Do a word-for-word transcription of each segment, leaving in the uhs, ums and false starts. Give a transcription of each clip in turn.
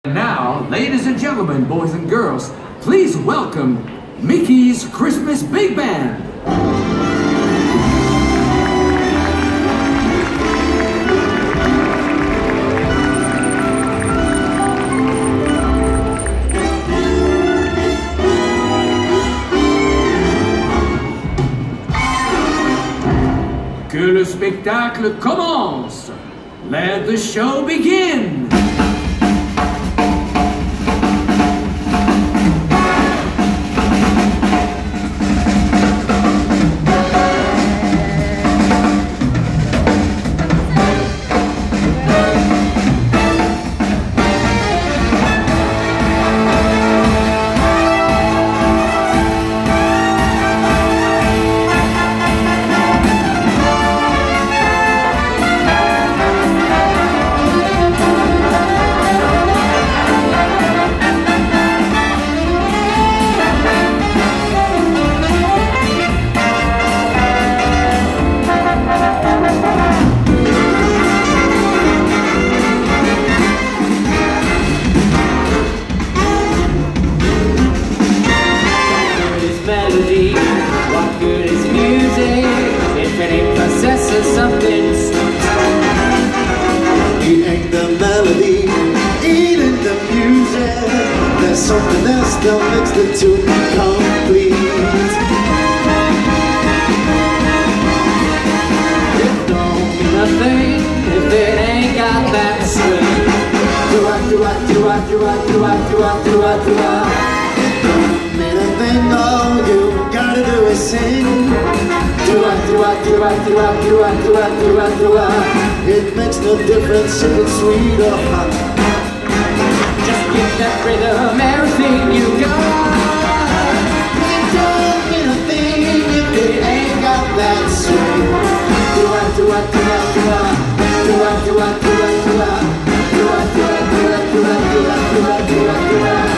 Now, ladies and gentlemen, boys and girls, please welcome Mickey's Christmas Big Band. Que le spectacle commence. Let the show begin. What good is music if it ain't possesses something sweet? It ain't the melody, it ain't the music. There's something else that makes the tune complete. It don't mean a thing if it ain't got that swing. Do-a, do-a, do-a, do-a, do-a, do-a, do-a, do-a. Don't mean a thing, all you gotta do is sing. Do-a, do-a, do-a, do-a, do-a, do-a, do-a, do-a. It makes no difference if it's sweet or hot. Just give that rhythm everything you got. It don't mean a thing if it ain't got that swing. Do-a, do-a, do-a, do-a, do-a, do-a, do-a, do-a, do-a, do-a, do-a, do-a, do-a, do-a, do-a.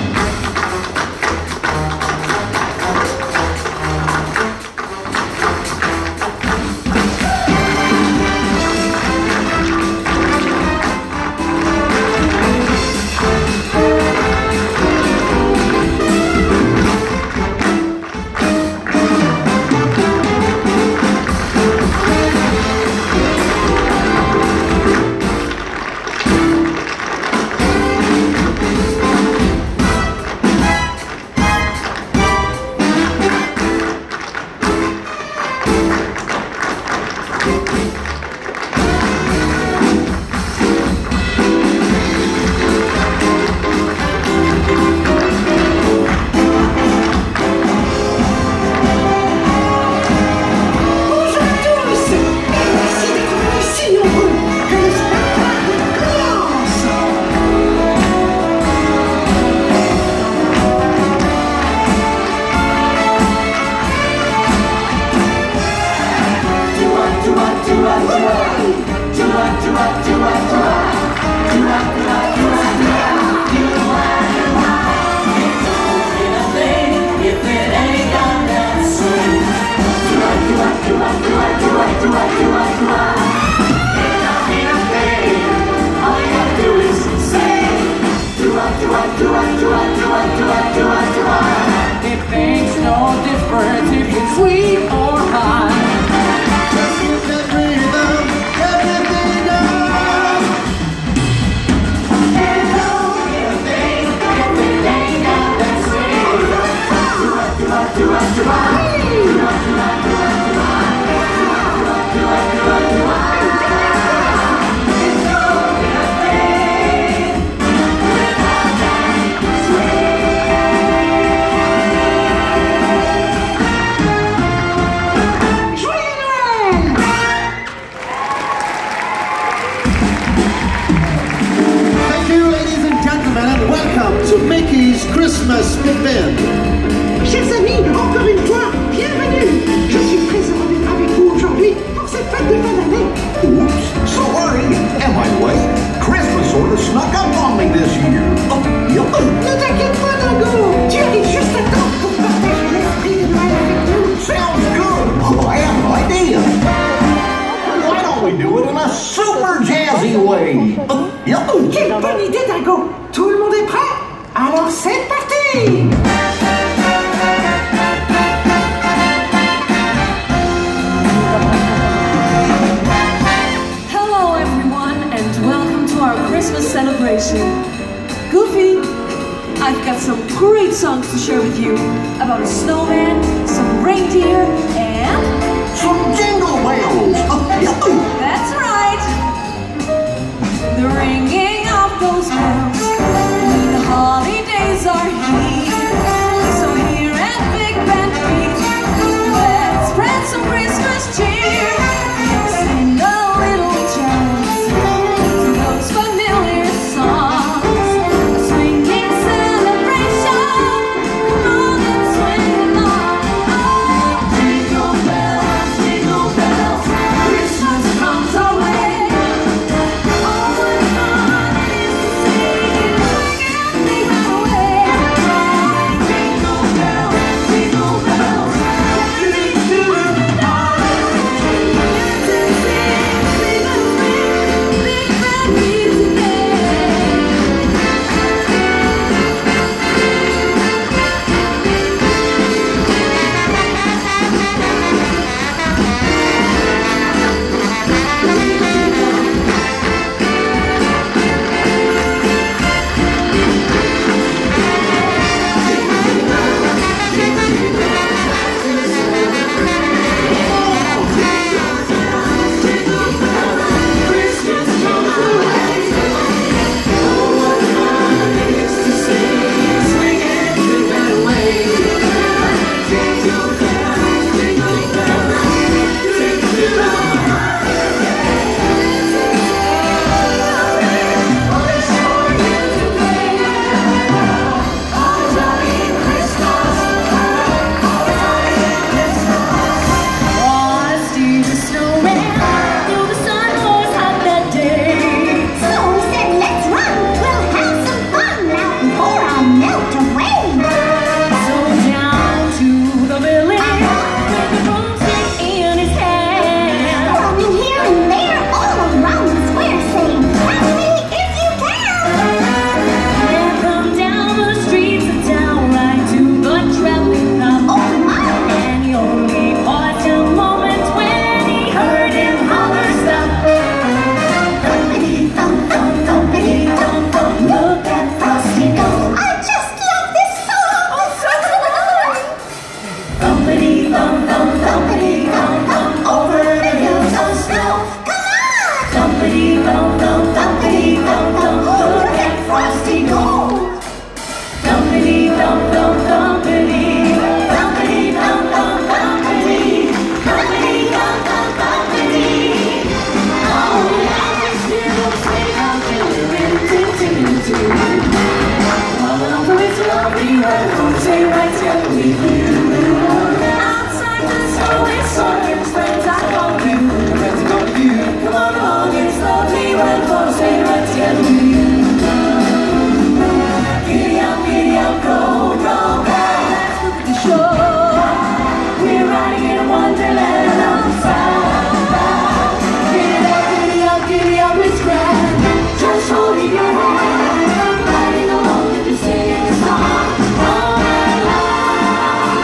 It makes no difference if it's sweet or hot. Just give that rhythm everything up. It don't mean a thing if it ain't got that swing. Do it, do it, do it, do it. Do it, do it, do it, do it. Do it, do it, do it, do it. It don't mean a thing without that swing. Thank you, ladies and gentlemen, and welcome to Mickey's Christmas Big Band. Chers amis, encore une fois, bienvenue. Je suis très heureux d'être avec vous aujourd'hui pour cette fête de fin d'année. Oops, sorry. Am I late? Christmas sort of snuck up on me this year. Oh, yuppie. Ne t'inquiète pas, Dingo. Tu arrives juste à temps pour partager l'esprit de Noël avec nous. Sounds good. Oh, I have an idea. Why don't we do it in a super jazzy way? Oh, yuppie. Quelle bonne idée, Dingo! Tout le monde est prêt? Alors c'est parti! Hello everyone and welcome to our Christmas celebration. Goofy, I've got some great songs to share with you about a snowman, some reindeer, and... Some jingle bells! Oh, yahoo! That's right! The ringing of those bells when the holidays are here. So here at Big Band Beat, let's spread some Christmas cheer. Sing a little chant to those familiar songs. A swinging celebration, come on and swing along. Oh, jingle bells, jingle bells, Christmas comes our way. Oh, what fun it is to sing, swing and sing away. Jingle bells, jingle bells, ring to the dark. To sing, sing and swing, Big Band Beat today. Frosty the snowman knew the sun was hot that day. So we said, let's run. We'll have some fun now before I melt away. So down to the village with the broomstick in his hand. Running here and there, all around the square, saying, catch me if you can. Then come down the streets of town, right to the traffic cop. Oh my! And he only paused a moment when he heard him holler stop. Thumpity thump thump thumpity thump thump. Look at Frosty go. I just love this song. Oh, thumpity thump thump thumpity thump thump over the hills of snow. Come on! Thumpity thump thump thumpity thump thump. Look at Frosty go. Thumpity thump thump thumpity, thumpity thump thump thumpity, thumpity thump thump thumpity. Oh, yeah, this little sleigh bells ring, ring, ting, ting, ting. All over it's lovely weather, stay right together with you. Outside the snow is soaring, friends I call you, friends I call you. Come on along, it's lovely weather, stay right together with you. Giddy up, giddy up, go, roll back, let's look at the show. We're riding in a wonderland of sound. Giddy up, giddy up, giddy up, it's grand. Just holding your hand, riding along with the singing song all night long.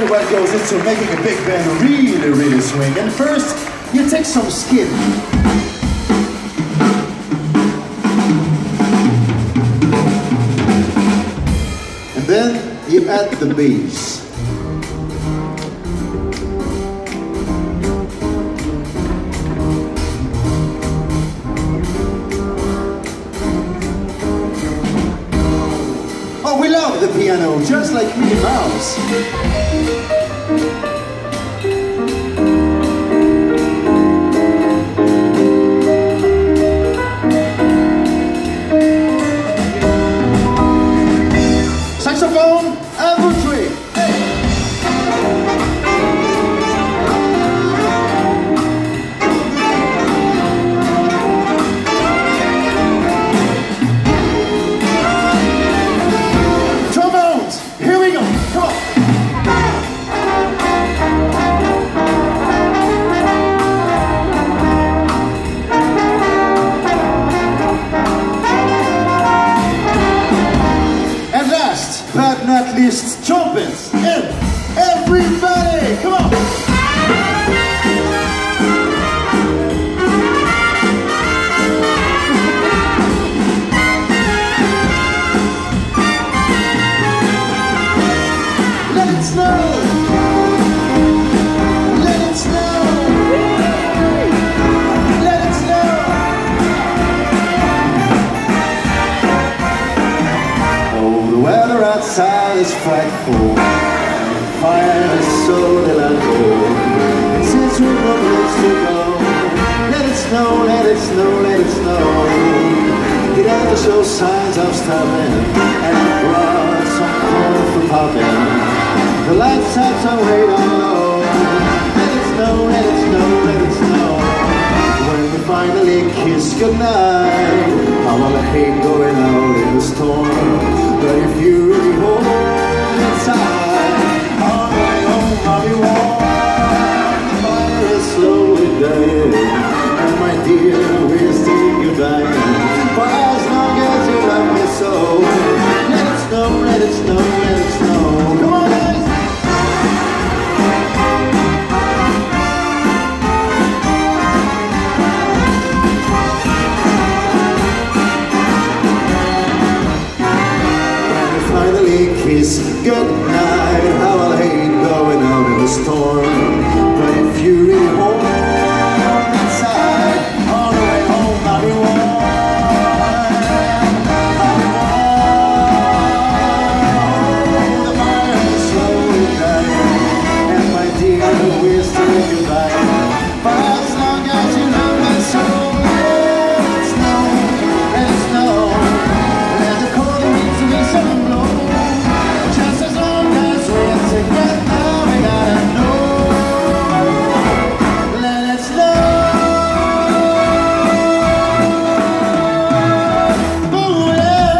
what goes into making a big band really, really swing. And first, you take some skin. And then you add the bass. Oh, we love the piano, just like Mickey Mouse. Saxophone, infantry. Trombones, here we go. Come on. And last but not least, trumpets. And everybody, come on. Let it snow. Let it snow. Let it snow. Oh, the weather outside is frightful. The fire is so delightful. And since we've no place to go, let it snow, let it snow, let it snow. It had to show signs of stopping, and I brought some corn for popping. The lights have some way down low. Let it snow, let it snow, let it snow. When we finally kiss goodnight, how will I hate going out in the storm? But if you really hold me tight, all my home I'll be warm. The fire is slowly dying, and my dear, we're still goodbye. For as long as you love me so, let it snow, let it snow, let it snow. Come on, guys! Finally kiss goodnight, how I'll hate going out in the storm. But if you really hold me inside, all the way home I'll be warm. I'll be warm. The fire is slowly dying, and my dear, we're still goodbye. But as long as you love me so, let it snow, let it snow. Let the cold winds be so low. Just as long as we're together, we gotta know. Let it snow. Ooh, yeah.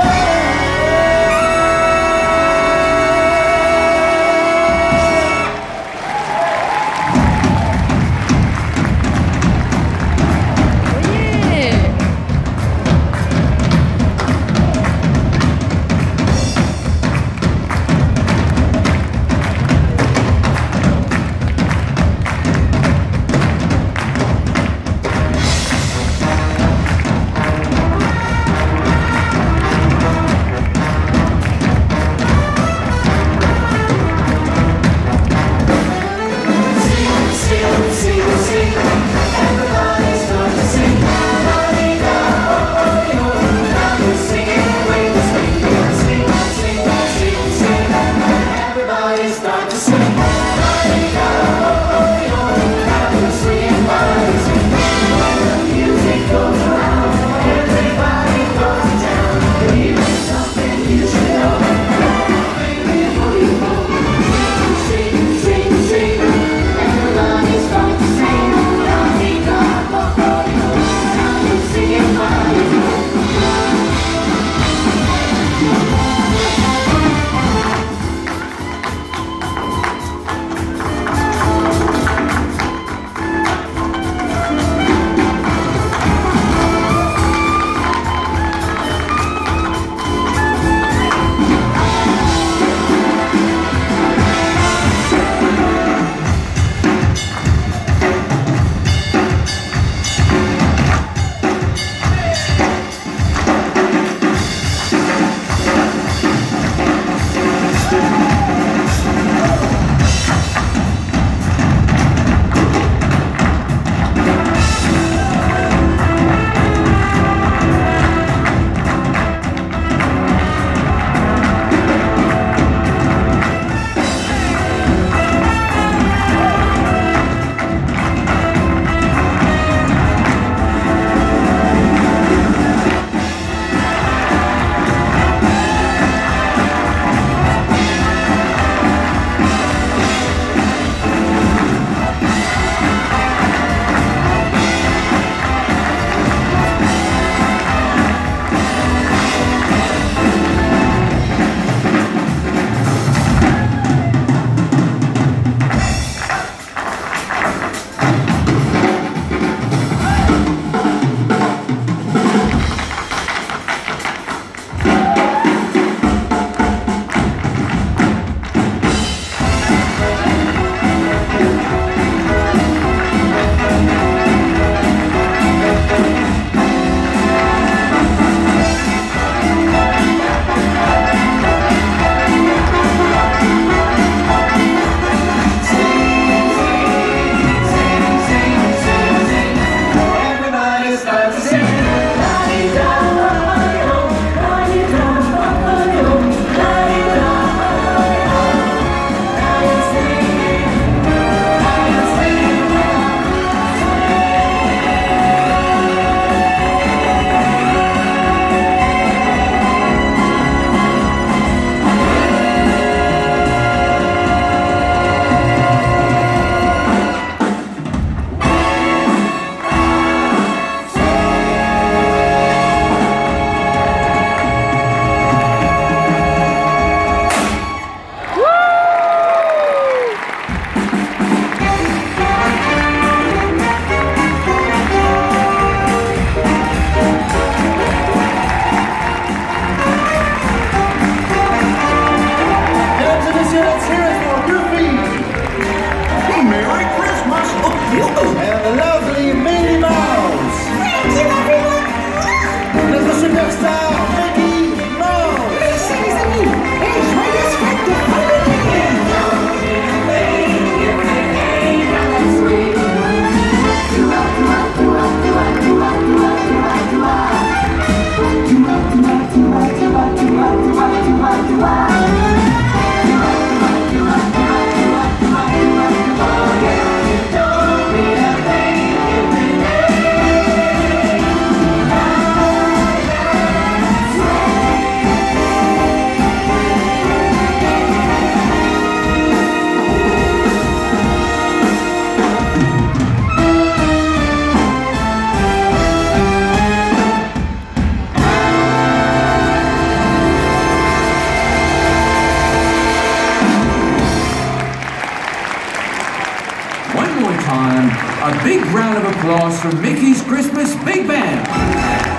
A big round of applause for Mickey's Christmas Big Band.